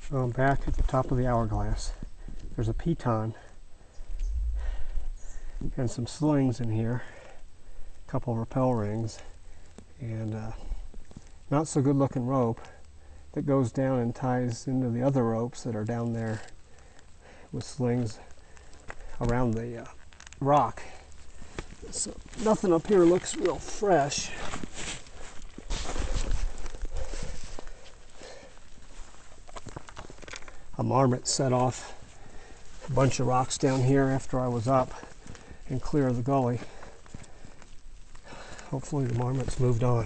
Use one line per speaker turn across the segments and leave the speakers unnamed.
I'm back at the top of the hourglass. There's a piton and some slings in here, a couple of rappel rings, and not so good looking rope that goes down and ties into the other ropes that are down there with slings around the rock. So nothing up here looks real fresh. A marmot set off a bunch of rocks down here after I was up and clear of the gully. Hopefully the marmot's moved on.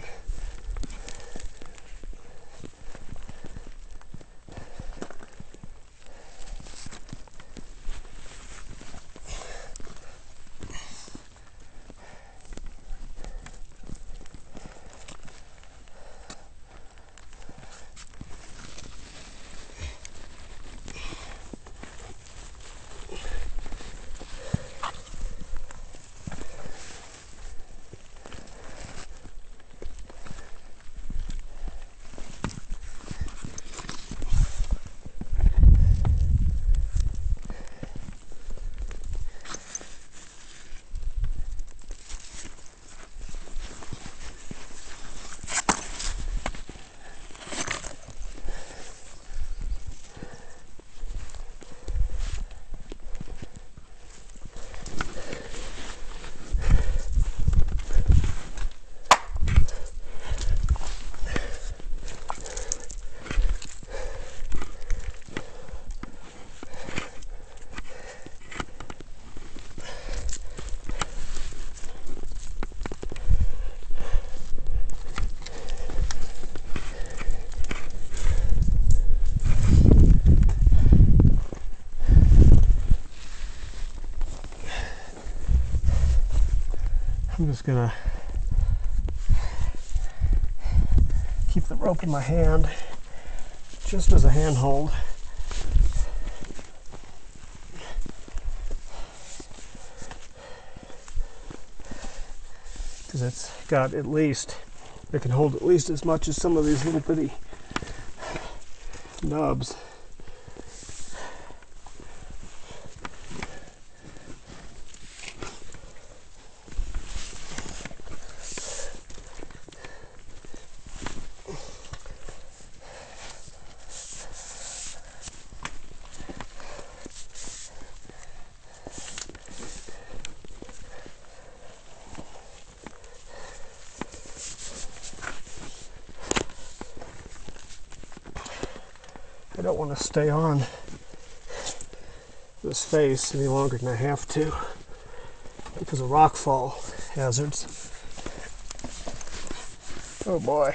I'm just gonna keep the rope in my hand just as a handhold. Because it's got it can hold at least as much as some of these little bitty nubs. I don't want to stay on this face any longer than I have to because of rock fall hazards. Oh boy.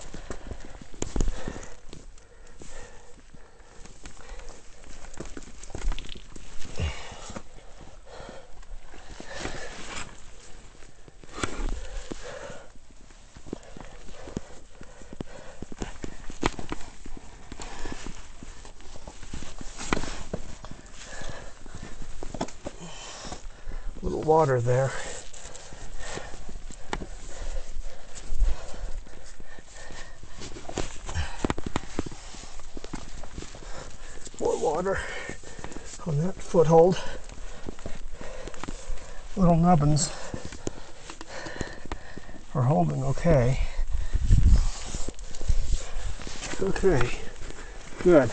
Little water there. More water on that foothold. Little nubbins are holding okay. Okay, good.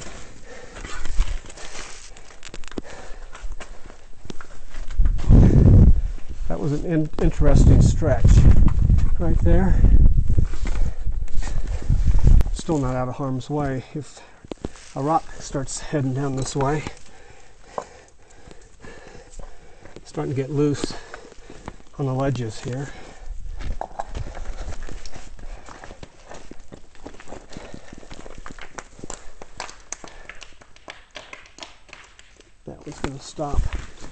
That was an interesting stretch right there. Still not out of harm's way. If a rock starts heading down this way, it's starting to get loose on the ledges here. That one's going to stop.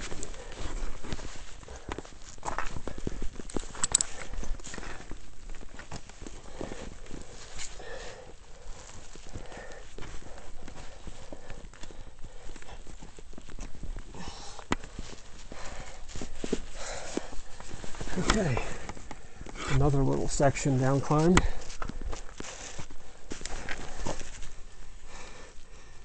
Okay, another little section down climbed.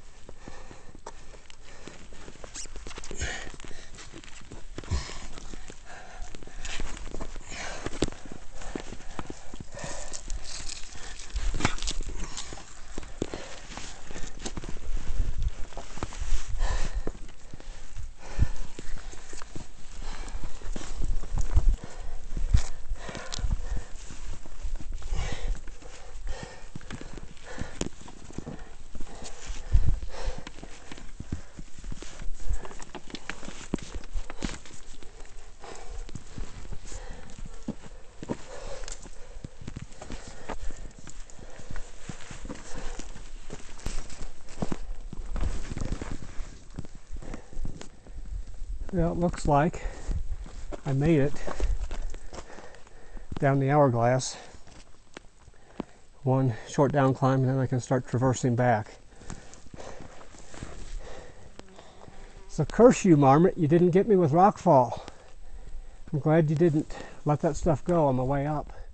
Well, it looks like I made it down the hourglass. One short down climb, and then I can start traversing back. So curse you, Marmot, you didn't get me with rockfall. I'm glad you didn't let that stuff go on the way up.